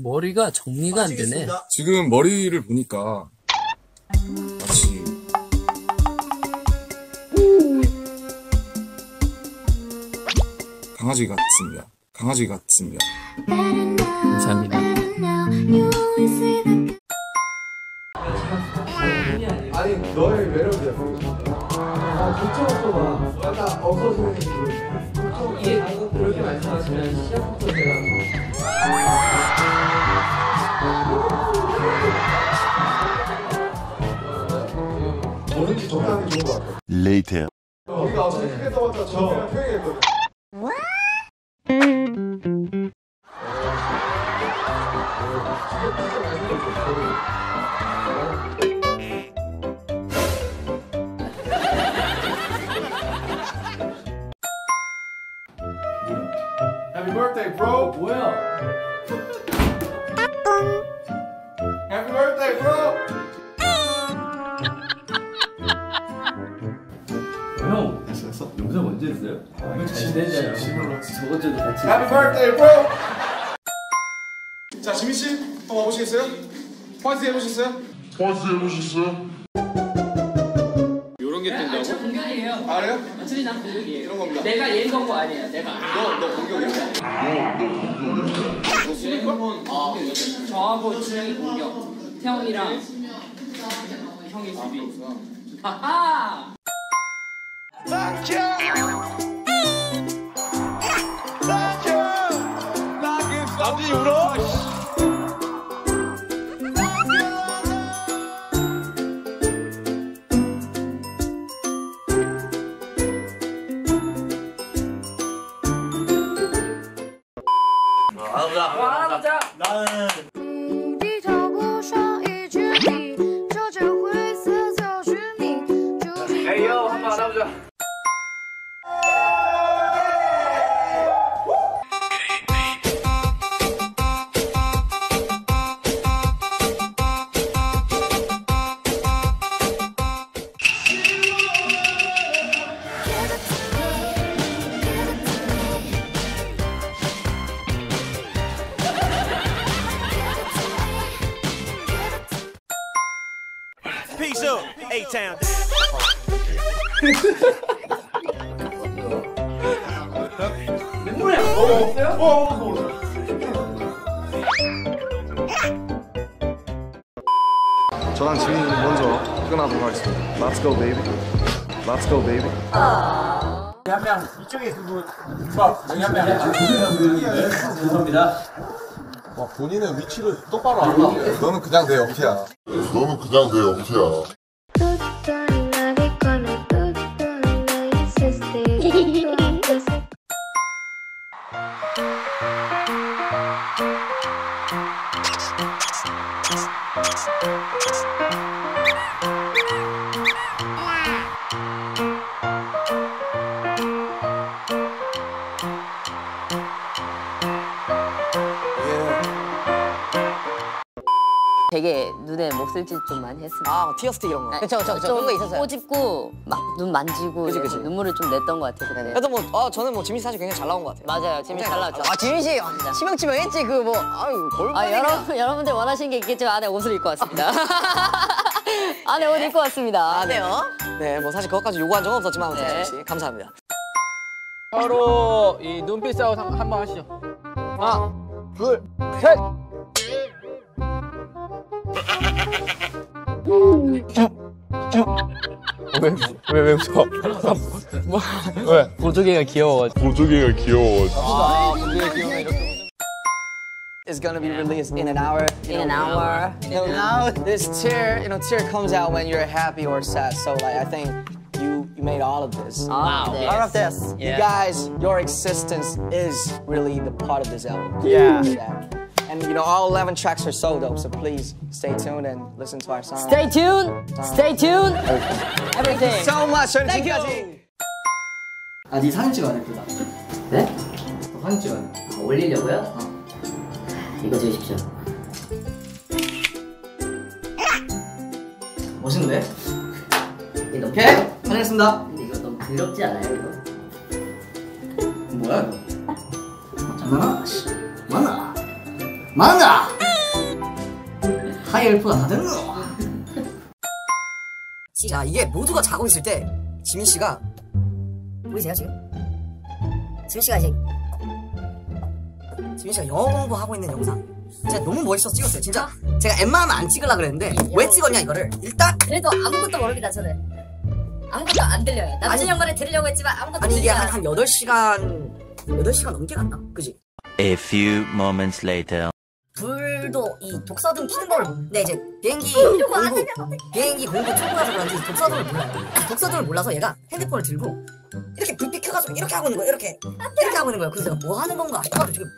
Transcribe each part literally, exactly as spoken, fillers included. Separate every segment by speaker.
Speaker 1: 머리가 정리가 안 되네.
Speaker 2: 지금 머리를 보니까 마치 강아지 같습니다. 강아지 같습니다.
Speaker 1: 감사합니다.
Speaker 3: 아니 너의 매력이야. 아 붙여놓고 봐. 약간 없어지는
Speaker 1: 이게 방금 그렇게 말씀하시면 시작부터 제가
Speaker 3: 뭐든지 적당히 좋은 것 같아.
Speaker 4: Later.
Speaker 3: 우리가 어떻게 써봤자 저랑 표현했거든. Happy birthday, bro.
Speaker 1: 뭐야?
Speaker 3: Happy birthday, bro.
Speaker 1: 형,
Speaker 5: 했어 했어? 영상 언제 했어요?
Speaker 1: 이거 잘 되잖아요. 저번 주도 같이.
Speaker 3: Happy birthday, bro. 자, 지민 씨, 한번 와보시겠어요? 파이팅 해보셨어요? 파이팅 해보셨어요?
Speaker 1: 이런 게 된다고? 저 공격이에요.
Speaker 3: 아, 그래요?
Speaker 1: 어차피 난 공격이에요.
Speaker 3: 이런 겁니다.
Speaker 1: 내가 얘인 건거 아니에요. 내가.
Speaker 3: 너, 너 공격이야?
Speaker 1: 너 수리권? 아, 저하고 준영이 공격. 태영이랑 형이 수비. 하하.
Speaker 3: 남진이 울어?
Speaker 1: 와, 보자. 나는.
Speaker 6: 低头不说一句你，说着灰色就是你。
Speaker 1: 에이, 요, 한번 안아보자.
Speaker 7: Peace up, A-Town.
Speaker 1: 맹물이 안 먹었어요?
Speaker 3: 어, 먹었어.
Speaker 2: 저랑 지민이 먼저 퇴근하도록 하겠습니다. Let's go, baby. Let's go, baby.
Speaker 5: 한명 이쪽에 두분 여기 한명 죄송합니다.
Speaker 3: 와, 본인은 위치를 똑바로 알아. 너는 그냥 내 옆이야.
Speaker 8: 너는 그냥 내 옆이야.
Speaker 9: 되게 눈에 몹쓸 짓 좀 많이 했습니다.
Speaker 10: 아, 티어스틱 이런 거.
Speaker 9: 그쵸, 그쵸, 그쵸. 그런 거 있었어요. 꼬집고 막 눈 만지고
Speaker 10: 그치, 그치.
Speaker 9: 눈물을 좀 냈던 것 같아요. 그때.
Speaker 10: 그래도 뭐, 아, 저는 뭐 지민 씨 사실 굉장히 잘 나온 것 같아요.
Speaker 9: 맞아요, 지민 잘 나왔죠.
Speaker 10: 아, 지민 씨 치명치명했지 그 뭐, 아유 골반이야.
Speaker 9: 아, 여러분 여러분들 원하시는 게 있겠지만 안에 옷을 입고 왔습니다. 안에 옷 입고 왔습니다.
Speaker 10: 아, 네요. 네, 뭐 사실 그것까지 요구한 적은 없었지만 아무튼
Speaker 9: 네.
Speaker 10: 지민 씨 감사합니다.
Speaker 1: 서로 이 눈빛 싸움 한번 하시죠. 하나, 둘, 셋. 왜, 왜, 왜 웃어? 뭐, 왜? 보조개가 귀여워가지고.
Speaker 8: 보조개가 귀여워가지고.
Speaker 1: 아, 보조개 귀여워, 이렇게.
Speaker 10: It's gonna be released in an hour. You
Speaker 9: In
Speaker 10: know,
Speaker 9: an hour.
Speaker 10: You know, now this tear, you know, tear comes out when you're happy or sad. So like, I think you you made all of this.
Speaker 9: Wow.
Speaker 10: All of this.
Speaker 1: Yeah.
Speaker 10: You guys, your existence is really the part of this album.
Speaker 1: Yeah.
Speaker 10: And you know, all eleven tracks are so dope. So please stay tuned and listen to our song.
Speaker 9: Stay tuned. Stay tuned. Everything.
Speaker 10: So much.
Speaker 9: Thank you.
Speaker 5: 아, 네 사진 찍어야 돼, 그다.
Speaker 11: 네?
Speaker 5: 너 사진 찍어야 돼.
Speaker 11: 아, 올리려고요? 어. 이거 찍으십시오.
Speaker 5: 멋있는데?
Speaker 11: 이거 너무,
Speaker 5: 오케이, 사진했습니다.
Speaker 11: 근데 이거 너무 더럽지 않아요, 이거?
Speaker 5: 뭐야 이거? 장난아? 씨, 맞나? 맞나? 하이엘프가 다 됐노?
Speaker 10: 자, 이게 모두가 자고 있을 때 지민 씨가 보이세요 지금? 지민 씨가 이제 지민 씨가 영어 공부하고 있는 영상 진짜 너무 멋있어서 찍었어요. 진짜 제가 웬만하면 안 찍으려고 그랬는데 왜 찍었냐 이거를 일단
Speaker 9: 그래도 아무것도 모릅니다 저는. 아무것도 안 들려요. 남친 연거를 들으려고 했지만 아무것도
Speaker 10: 아니 이게
Speaker 9: 들리지
Speaker 10: 한,
Speaker 9: 않아요.
Speaker 10: 한 여덟 시간 여덟 시간 넘게 갔나? 그지?
Speaker 7: A few moments later.
Speaker 10: 불도 이 독서등 키는 걸 네 이제 비행기 공부 비행기 공부 초보라서 그런지 독서등을 몰라요. 이 독서등을 몰라서 얘가 핸드폰을 들고 이렇게 불빛 켜가지고 이렇게 하고 있는 거예요. 이렇게 이렇게 하고 있는 거예요. 그래서 제가 뭐 하는 건가 싶어가지고 지금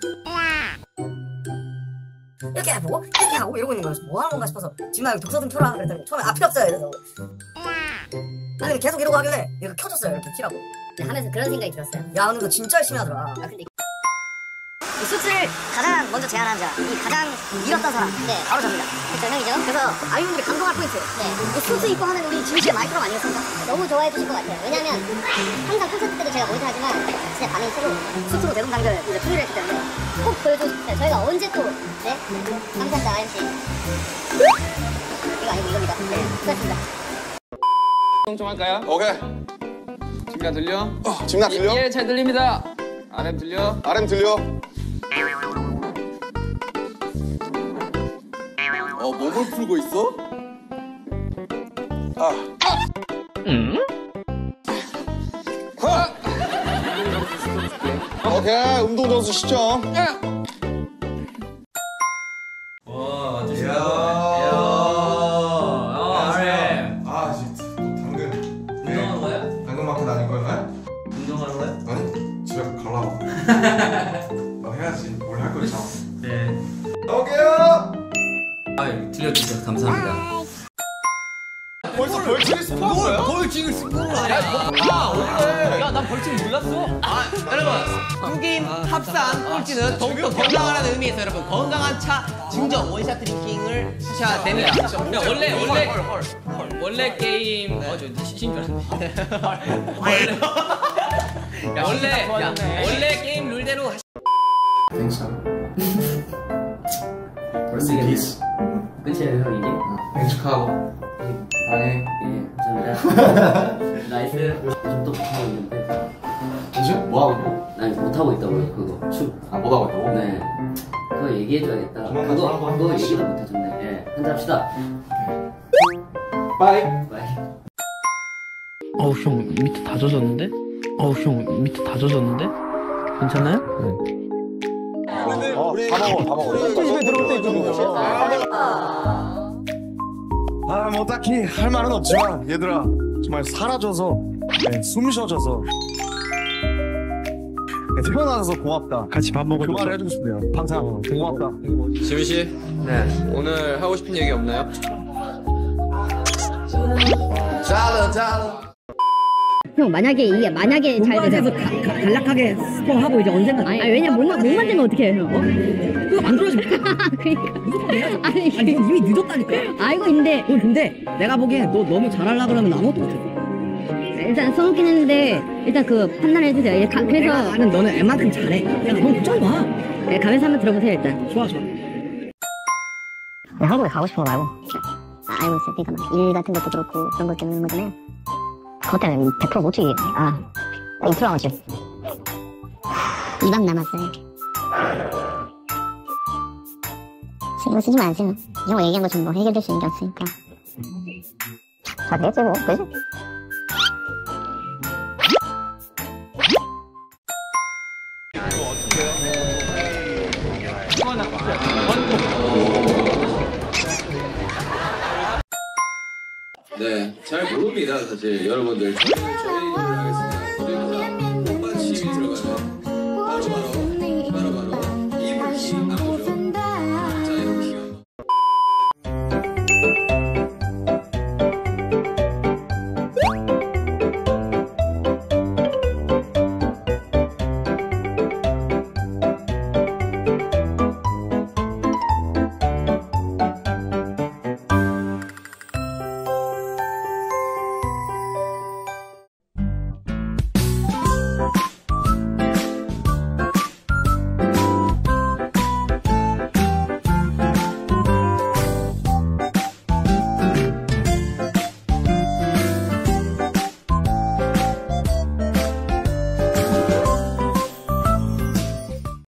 Speaker 10: 이렇게 하고 이렇게 하고 이러고 있는 거예요. 뭐 하는 건가 싶어서 지금 여기 독서등 켜라 그랬더니 처음에 아 필요 없어요 이래서 근데 계속 이러고 하길래 얘가 켜줬어요. 이렇게 키라고
Speaker 9: 하면서 그런 생각이 들었어요.
Speaker 10: 야 근데 너 진짜 열심히 하더라.
Speaker 9: 아 근데
Speaker 10: 이 수트를 가장 먼저 제안한 자, 이 가장 밀었던 사람, 네, 바로 접니다.
Speaker 9: 그쵸 형이죠?
Speaker 10: 그래서 아이분들이 감동할 포인트, 네, 이 수트 입고 하는 우리 지민 씨의 마이크로 아니겠습니까?
Speaker 9: 너무 좋아해 주실 것 같아요. 왜냐면 항상 콘서트 때도 제가 모니터하지만 진짜 반응이 최고.
Speaker 10: 수트로 대동단결 이제 통일을 했기 때문에
Speaker 9: 꼭 보여주고 싶어요. 저희가 언제 또 네? 감사합니다 아이엠씨. 이거 아니고 이겁니다. 네, 수고하셨습니다.
Speaker 1: 좀 할까요?
Speaker 3: 오케이.
Speaker 1: 지민아 들려?
Speaker 3: 어, 지민아 들려?
Speaker 1: 예, 잘 들립니다. 아렘 들려?
Speaker 3: 아렘 들려? 어, 몸을 풀고 있어? 아. 응? 오케이, 운동 선수 시청.
Speaker 2: 아, 진짜 당근. 운동하는 거야? 당근마켓 아닌 거야? 운동하는 거야? 아니, 집에 가려고. 어, 해야지. 뭘 할 거지? 네. 오케이요.
Speaker 5: 아, 들려주셔서 감사합니다.
Speaker 3: 벌써 벌칙을 스포한 거야?
Speaker 1: 벌칙을 스포한 거야. 아, 원래. 야, 난 벌칙 몰랐어.
Speaker 4: 아, 여러분, 두 게임 합산 꼴찌는 더욱더 건강하라는 의미에서 여러분 건강한 차 증정 원샷 드링킹을 자 됩니다.
Speaker 1: 야, 원래 원래 원래 게임 어저 시신 줄 알았네. 원래 야, 원래 야, 원래 게임 룰대로 하시-
Speaker 5: 괜찮아.
Speaker 11: 벌써 이게 끝이에요 형 이게?
Speaker 5: 행복하고 사랑해.
Speaker 11: 예 감사합니다. 나이스. 요즘 또 못하고 있는데.
Speaker 5: 요즘 뭐 하고 있냐?
Speaker 11: 아니 못하고 있다고요 그거 춤.
Speaker 5: 아, 뭐 하고 있다고?
Speaker 11: 네 그거 얘기해줘야겠다.
Speaker 5: 그만
Speaker 11: 그거
Speaker 5: 하고
Speaker 11: 그거
Speaker 5: 하고
Speaker 11: 얘기도 못해줬네. 예 한잔 합시다.
Speaker 5: 빠이.
Speaker 11: 바이.
Speaker 4: 어우 형 밑에 다 젖었는데? 어우 형 밑에 다 젖었는데? 괜찮아요?
Speaker 3: 어, 다 먹어, 다 먹어.
Speaker 2: 집에 들어올 때 있거든요. 아, 뭐 딱히 할 말은 없지만 얘들아 정말 사라져서 네, 숨 쉬어져서 네, 태어나서 고맙다. 같이 밥 먹어. 그 말을 해주고 싶네요. 항상 고맙다.
Speaker 1: 지민 씨. 네. 오늘 하고 싶은 얘기 없나요?
Speaker 5: 잘라, 잘라.
Speaker 9: 형 만약에 이게 만약에 잘 돼서
Speaker 4: 간략하게 스포하고 이제 언젠가
Speaker 9: 아니 왜냐면 못, 못 만들면 어떻게 해요? 어?
Speaker 4: 그거 만들어야지.
Speaker 9: 그러니까 아니
Speaker 4: 아니 이미 늦었다니까.
Speaker 9: 알고 있는데
Speaker 4: 어, 근데 내가 보기엔 너 너무 잘하려고 그러면 아무것도 못해.
Speaker 9: 일단 써놓긴 했는데 일단 그 판단을 해주세요. 예, 가, 그래서
Speaker 4: 나는 너는 애만큼 잘해. 야, 넌 걱정 마.
Speaker 9: 네, 가면서 한번 들어보세요 일단.
Speaker 4: 좋아 좋아.
Speaker 9: 한국에 가고 싶은 거 말고. 아, 알고 있어요. 그러니까 막 일 같은 것도 그렇고 그런 것 때문에 거잖아요. 그것 때문에 백 퍼센트 못 죽이겠네. 아, 인트로 하고 싶어. 이 박 남았어요. 신경 쓰지 마세요. 이런 거 얘기한 거 좀 뭐 해결될 수 있는 게 없으니까. 다 됐지 뭐, 그지?
Speaker 1: 네, 잘 모릅니다 사실 여러분들. 저희는 저희 일을 하겠습니다.